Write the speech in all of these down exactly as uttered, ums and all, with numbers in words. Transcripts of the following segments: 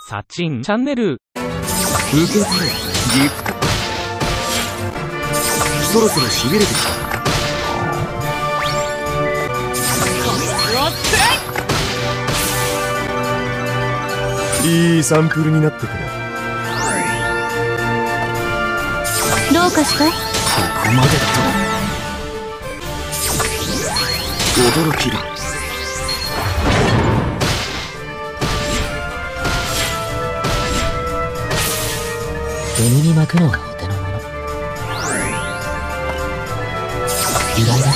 サチンチャンネル。 受け取れギフト。そろそろしびれてきた。いいサンプルになってくる。 どうかした？ ここまでだと驚きだ。 手に巻くのはお手の物。意外だ。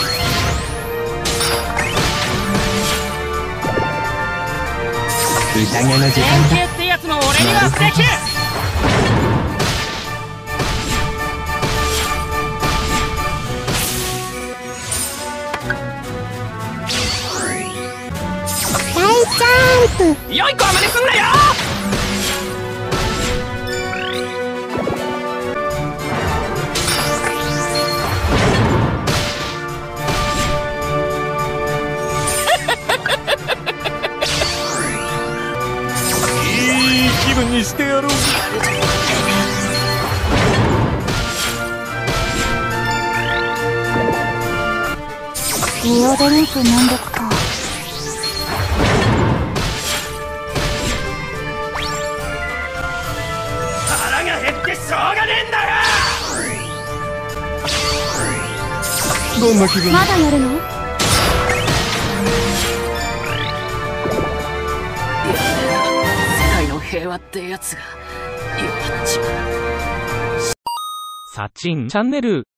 宴の時間だ。 連携ってやつも俺にはできる。 大ジャンプ。 よい子は真似すんなよ。 気分にしてやろう。 栄養ドリンク飲んどくか。 腹が減ってしょうがねえんだよ。 どんな気分？ まだやるの？ 平和ってやつが弱っちまう。 サチンチャンネル。